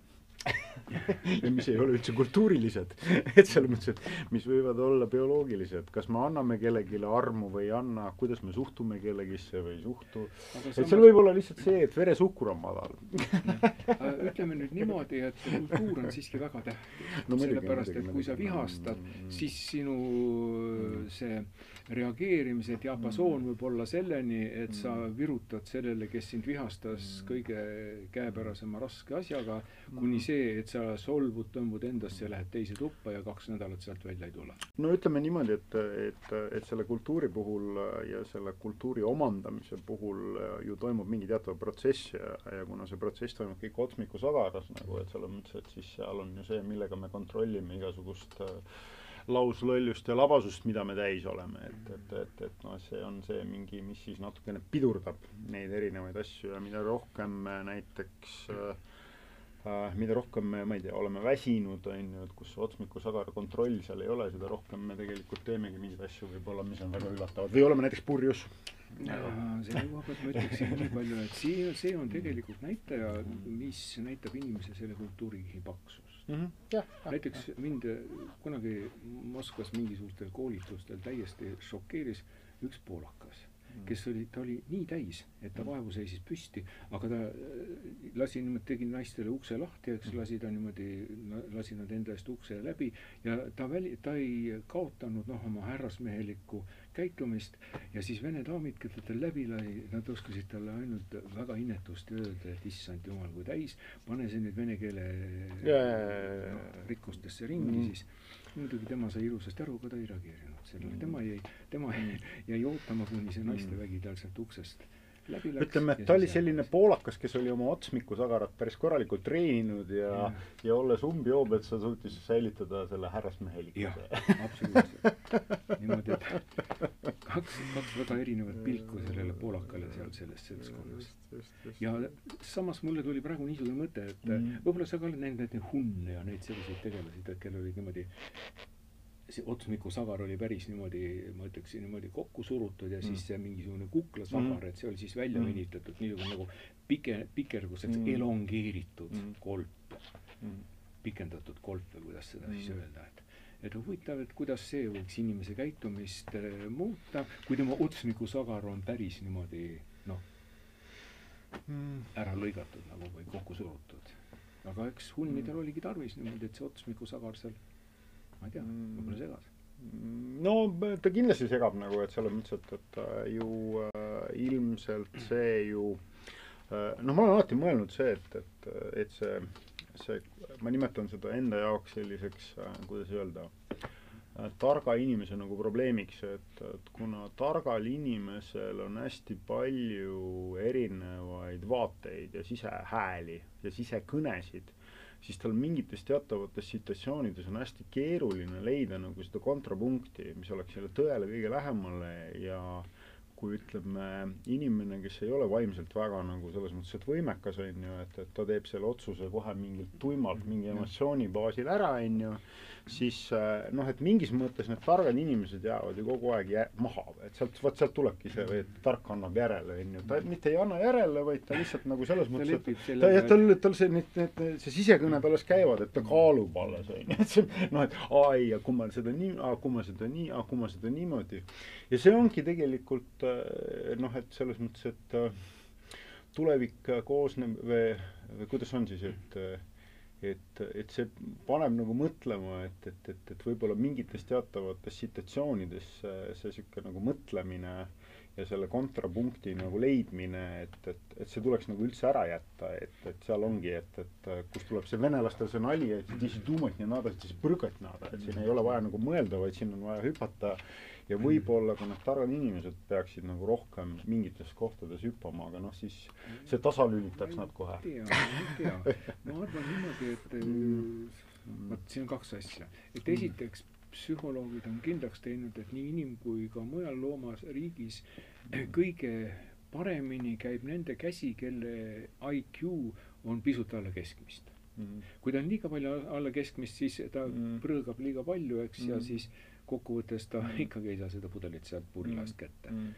Ja mis ei ole üldse kultuurilised. Et selles mõttes, et mis võivad olla bioloogilised. Kas me anname kellelegi armu või ei anna, kuidas me suhtume kellegisse või ei suhtu. Et seal võib olla lihtsalt see, et veresuhkur on madal. Ütleme nüüd niimoodi, et kultuur on siiski väga tähtis. No, sellepärast, et kui sa vihastad, siis sinu see reageerimise diapasoon võib olla selleni, et sa virutad sellele, kes sind vihastas kõige käepärasema raske asjaga, kuni see, et sa solvud, tõmbud endasse ja lähed teise tuppa ja kaks nädalat sealt välja ei tule. No ütleme niimoodi, et, et, et selle kultuuri puhul ja selle kultuuri omandamise puhul ju toimub mingi teatav protsess ja, ja kuna see protsess toimub kõik otsmiku sagaras, nagu, et selles mõttes, et siis seal on ju see, millega me kontrollime igasugust lauslõllust ja labasust, mida me täis oleme, et, et, et, et no see on see mingi, mis siis natukene pidurdab neid erinevaid asju ja mida rohkem me näiteks äh, mida rohkem me, ma ei tea, oleme väsinud, on ju, et kus otsmiku sagara kontroll seal ei ole, seda rohkem me tegelikult teemegi mingeid asju võib-olla, mis on väga üllatavad või oleme näiteks purjus. Selle koha pealt ma ütleksin nii palju, et see, see on tegelikult näitaja, mis näitab inimese selle kultuurikihi paksust. Mm-hmm. Ja, ja, näiteks ja. Mind kunagi Moskvas mingisugustel koolitustel täiesti šokeeris üks poolakas, kes oli, ta oli nii täis, et ta vaevu seisis püsti, aga ta lasi niimoodi, tegi naistele ukse lahti, eks lasi ta niimoodi, lasi nad enda eest ukse läbi ja ta, väli, ta ei kaotanud noh, oma härrasmehelikku käitumist ja siis vene daamid, keda ta läbi lai, nad oskasid talle ainult väga inetust öelda, et issand jumal kui täis, pane see nüüd vene keele yeah. no, rikkustesse ringi mm. siis. Muidugi tema sai ilusasti aru, aga ta ei reageerinud sellele. Tema jäi, tema jäi, jäi ootama, kuni see naiste vägi tal sealt uksest läbi läks. Ütleme, et ta oli selline poolakas, kes oli oma otsmikusagarat päris korralikult treeninud ja, ja, ja olles umbijoobet, sa suutis säilitada selle härrasmehelikkuse. jah, absoluutselt. Niimoodi, et kaks, kaks väga erinevat pilku sellele poolakale seal selles seltskonnas. Ja samas mulle tuli praegu niisugune mõte, et mm. võib-olla sa ka oled näinud neid hunne ja neid selliseid tegelasid, et kellel oli niimoodi see otsmikusagar oli päris niimoodi, ma ütleksin, niimoodi kokku surutud ja mm. siis see mingisugune kuklasagar, mm. et see oli siis välja mm. venitatud niisugune nagu pike, pikerguseks mm. elongeeritud mm. kolp. Mm. Pikendatud kolp või kuidas seda mm. siis öelda, et et huvitav, et kuidas see võiks inimese käitumist muuta, kui tema otsmikusagar on päris niimoodi, noh, ära lõigatud nagu või kokku surutud. Aga eks hunnidel oligi tarvis niimoodi, et see otsmikusagar seal, ma ei tea, võib-olla segas. No ta kindlasti segab nagu, et selles mõttes, et, et ju äh, ilmselt see ju äh, noh, ma olen alati mõelnud see, et, et, et see, see, ma nimetan seda enda jaoks selliseks äh, kuidas öelda äh, targa inimese nagu probleemiks, et, et kuna targal inimesel on hästi palju erinevaid vaateid ja sisehääli ja sisekõnesid, siis tal mingites teatavates situatsioonides on hästi keeruline leida nagu seda kontrapunkti, mis oleks selle tõele kõige lähemale ja kui ütleme inimene, kes ei ole vaimselt väga nagu selles mõttes, et võimekas on ju, et, et ta teeb selle otsuse kohe mingilt tuimalt, mingi emotsiooni baasil ära on ju, siis noh, et mingis mõttes need targad inimesed jäävad ju kogu aeg jää, maha, et sealt, võt, sealt tulebki see, et tark annab järele on ju, ta mitte ei anna järele, vaid ta lihtsalt nagu selles mõttes, et ta, et tal, tal see, need, need, see sisekõned alles käivad, et ta kaalub alles on ju, et see, noh, et ai, ja kui ma seda nii, kui ma seda nii, kui ma seda niimoodi ja see ongi tegelikult noh, et selles mõttes, et tulevik koosneb või, või kuidas on siis, et et, et see paneb nagu mõtlema, et, et, et, et võib-olla mingites teatavates situatsioonides see siuke nagu mõtlemine ja selle kontrapunkti nagu leidmine, et, et, et see tuleks nagu üldse ära jätta, et, et seal ongi, et, et kus tuleb see venelastel see nali, et siis tuumat ja nada, siis põrgat nada, et siin ei ole vaja nagu mõelda, vaid siin on vaja hüpata ja võib-olla ka need targad inimesed peaksid nagu rohkem mingites kohtades hüppama, aga noh, siis see tasalülitaks nad kohe. Ma ei tea, ma ei tea. Ma arvan niimoodi, et mm. siin on kaks asja. Et esiteks psühholoogid on kindlaks teinud, et nii inim- kui ka mujal loomas riigis kõige paremini käib nende käsi, kelle I Q on pisut alla keskmist. Mm. Kui ta on liiga palju alla keskmist, siis ta mm. prõõgab liiga palju, eks, mm. ja siis kokkuvõttes ta mm. ikkagi ei saa seda pudelit sealt purjast kätte. Mm.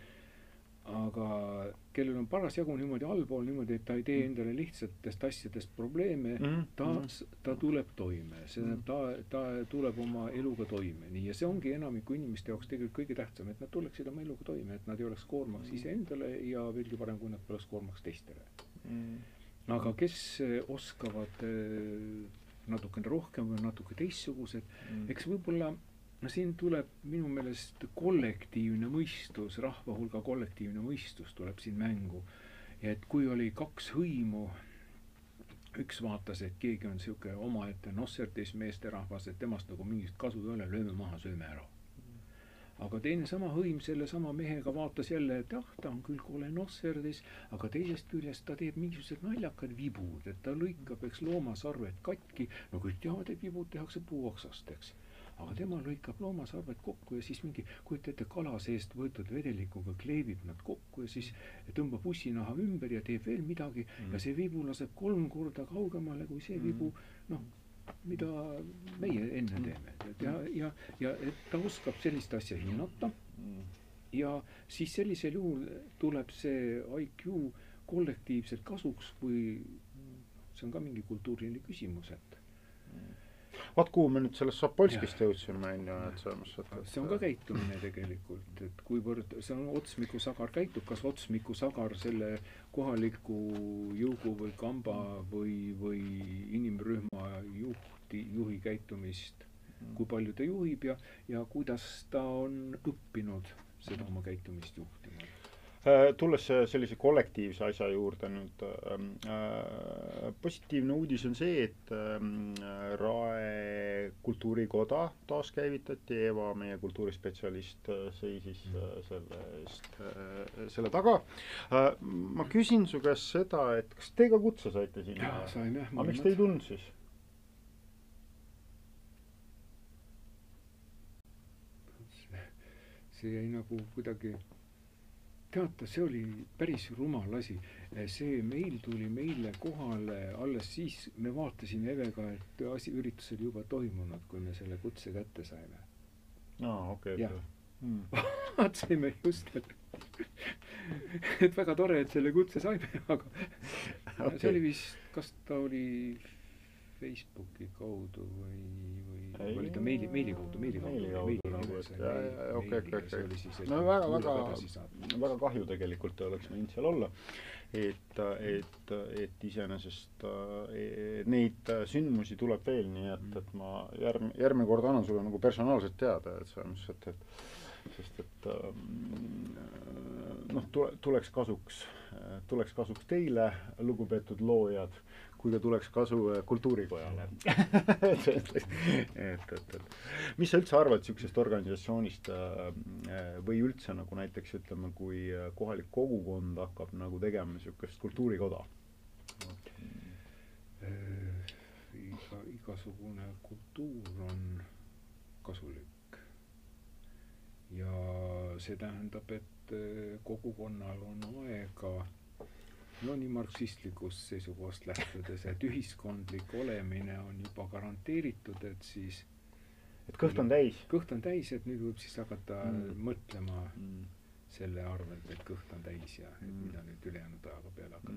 Aga kellel on paras jagu niimoodi allpool, niimoodi, et ta ei tee endale lihtsatest asjadest probleeme, mm. ta, ta tuleb toime. See, mm. ta, ta tuleb oma eluga toime. Nii, ja see ongi enamiku inimeste jaoks tegelikult kõige tähtsam, et nad tuleksid oma eluga toime, et nad ei oleks koormaks mm. iseendale ja veelgi parem, kui nad oleks koormaks teistele. Mm. Aga kes oskavad natukene rohkem või natuke teistsugused, mm. eks võib-olla no siin tuleb minu meelest kollektiivne mõistus, rahva hulga kollektiivne mõistus tuleb siin mängu. Ja et kui oli kaks hõimu, üks vaatas, et keegi on siuke omaette nosserdis meesterahvas, et temast nagu mingist kasu ei ole, lööme maha, sööme ära. Aga teine sama hõim selle sama mehega vaatas jälle, et jah, ta on küll kole nosserdis, aga teisest küljest ta teeb mingisugused naljakad vibud, et ta lõikab, eks, loomasarved katki, no kõik teavad, et vibud tehakse puuoksast, eks. Aga tema lõikab loomasarved kokku ja siis mingi, kujuta ette, kala seest võetud vedelikuga kleebib nad kokku ja siis tõmbab ussinaha ümber ja teeb veel midagi mm. ja see vibu laseb kolm korda kaugemale kui see vibu, noh, mida meie enne teeme. Ja, ja, ja et ta oskab sellist asja hinnata ja siis sellisel juhul tuleb see I Q kollektiivselt kasuks, kui see on ka mingi kultuuriline küsimus, et vaat kuhu me nüüd sellest Sapolskist jõudsime, et see on ka käitumine tegelikult, et kuivõrd see on otsmikusagar käitub, kas otsmikusagar selle kohaliku jõugu või kamba või, või inimrühma juhti, juhi käitumist, kui palju ta juhib ja, ja kuidas ta on õppinud seda oma käitumist juhtima. Tulles sellise kollektiivse asja juurde nüüd, äh, positiivne uudis on see, et äh, Rae kultuurikoda taaskäivitati, Eva, meie kultuurispetsialist, seisis äh, selle eest äh,, selle taga äh,. Ma küsin su käest seda, et kas te ka kutse saite sinna? Jaa, sain jah. Aga miks te ei tulnud siis? See jäi nagu kuidagi teata, see oli päris rumal asi. See meil tuli meile kohale alles siis, me vaatasime Evega, et asi, üritus oli juba toimunud, kui me selle kutse kätte saime. Aa, okei. Okay, hmm. Vaataime just, et, et väga tore, et selle kutse saime, aga okay. See oli vist, kas ta oli Facebooki kaudu või, või ei, oli ta meili, meili kaudu, meili kaudu, meili kaudu, nagu, et jah, jah, okei, okei, okei. No väga, väga, väga kahju tegelikult oleks võinud seal olla, et, et, et iseenesest neid sündmusi tuleb veel, nii et, et ma järg, järgmine kord annan sulle nagu personaalselt teada, et see on just, et, et sest, et noh, tule, tuleks kasuks, tuleks kasuks teile, lugupeetud loojad, kui ta tuleks kasu kultuurikojale. et, et, et, et. Mis sa üldse arvad niisugusest organisatsioonist või üldse nagu näiteks ütleme, kui kohalik kogukond hakkab nagu tegema niisugust kultuurikoda? Iga, igasugune kultuur on kasulik. Ja see tähendab, et kogukonnal on aega no nii marksistlikust seisukohast lähtudes, et ühiskondlik olemine on juba garanteeritud, et siis et kõht on täis. Kõht on täis, et nüüd võib siis hakata mm. mõtlema mm. selle arvelt, et kõht on täis ja et mm. mida nüüd ülejäänud ajaga peale hakata.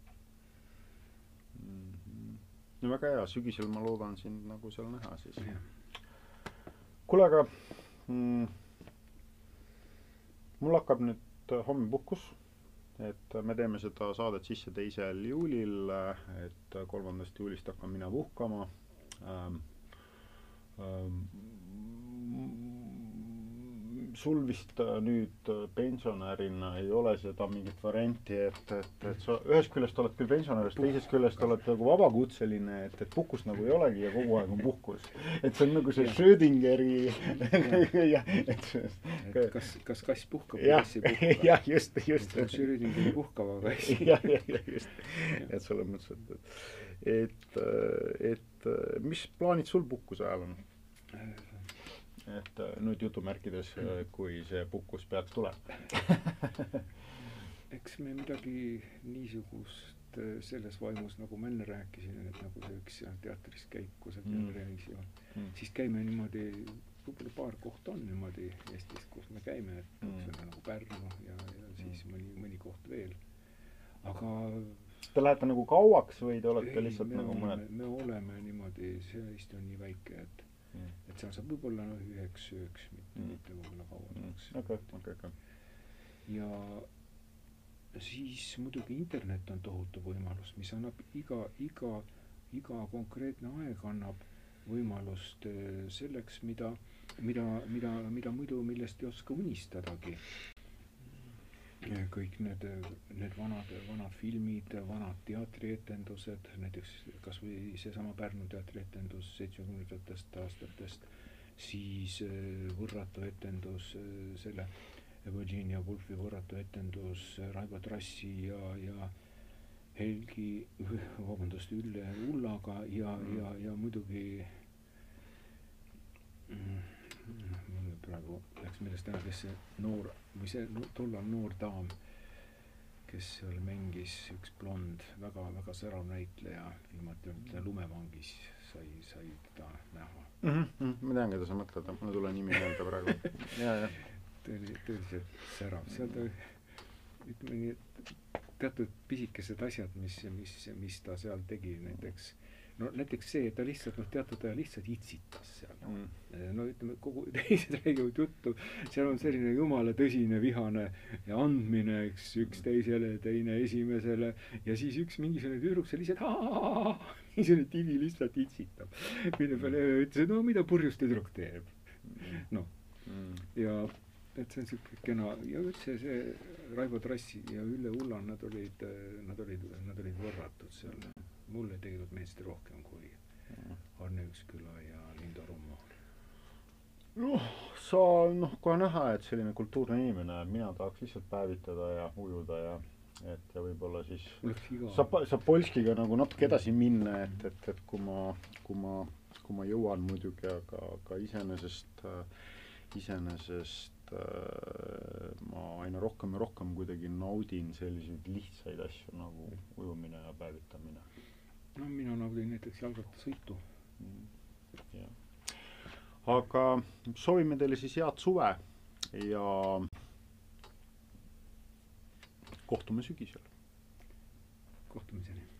Mm. Mm. No väga hea, sügisel ma loodan sind nagu seal näha siis. Kuule, aga mm, mul hakkab nüüd homme puhkus. Et me teeme seda saadet sisse teisel juulil, et kolmandast juulist hakkan mina puhkama. Ähm, ähm, sul vist nüüd pensionärina ei ole seda mingit varianti, et, et, et sa ühest küljest oled küll pensionärist, teisest küljest oled nagu vabakutseline, et, et puhkust nagu ei olegi ja kogu aeg on puhkus. Et see on nagu see Schrödingeri ja, et, et kas, kas kass puhkab või jah, kass ei puhka? Jah, just, just. Et Schrödingeri puhkava kass. jah, jah, jah, just. Et selles mõttes, et, et, et mis plaanid sul puhkuse ajal on? Et nüüd jutumärkides, kui see puhkus peaks tulema. Eks me midagi niisugust selles vaimus, nagu ma enne rääkisin, et nagu see üks teatris käib, kus see mm. revisjon. Mm. Siis käime niimoodi, võib-olla paar kohta on niimoodi Eestis, kus me käime, et mm. see on nagu Pärnu ja, ja siis mm. mõni, mõni koht veel. Aga te lähete nagu kauaks või te olete ei, lihtsalt me nagu oleme, mõned? Me oleme niimoodi, see Eesti on nii väike, et Mm. et seal saab võib-olla no, üheks sööks, mitte, mm. mitte võib-olla kauemaks. Mm. Okay, okay, okay. Ja siis muidugi internet on tohutu võimalus, mis annab iga, iga, iga konkreetne aeg annab võimalust selleks, mida, mida, mida, mida muidu millest ei oska unistadagi. Kõik need, need vanad, vanad filmid, vanad teatrietendused, näiteks kas või seesama Pärnu teatrietendus seitsmekümnendatest aastatest, siis võrratu etendus, selle Virginia Woolfi võrratu etendus Raivo Trassi ja, ja Helgi, vabandust, Ülle Ullaga ja, mm. ja, ja muidugi mm, praegu läks meelest ära, kes see noor või see no, tollal noor daam, kes seal mängis, üks blond, väga, väga särav näitleja, viimati Lumevangis sai, sai teda näha. Mm-hmm, ma tean, keda sa mõtled, mulle tule nimi meelde praegu. ja, ja. Tõeli, tõeliselt särav. Seal ta, ütleme nii, et teatud pisikesed asjad, mis, mis, mis ta seal tegi, näiteks no näiteks see, et ta lihtsalt, noh, teatud aja lihtsalt itsitas seal. Mm. No ütleme, kogu teised räägivad juttu, seal on selline jumala tõsine vihane ja andmine, üks, üks teisele, teine esimesele ja siis üks mingisugune tüdruk see lihtsalt haa, niisugune tivi lihtsalt itsitab. Mille peale ütles, et no mida purjus tüdruk teeb. No. Mm. Ja et see on siuke kena ja üldse see Raivo Trassi ja Ülle Ullan, nad olid, nad olid, nad olid võrratud seal. Mulle tegelikult meeldisid rohkem kui Arne Üksküla ja Linda Rummo. Noh, sa, noh, kohe näha, et selline kultuurne inimene, mina tahaks lihtsalt päevitada ja ujuda ja et ja võib-olla siis saab, saab Polskiga nagu natuke edasi minna, et, et, et kui ma, kui ma, kui ma jõuan muidugi, aga, aga iseenesest, iseenesest ma aina rohkem ja rohkem kuidagi naudin selliseid lihtsaid asju nagu ujumine ja päevitamine. No mina naudin näiteks jalgrattasõitu. Ja. Aga soovime teile siis head suve ja kohtume sügisel. Kohtumiseni.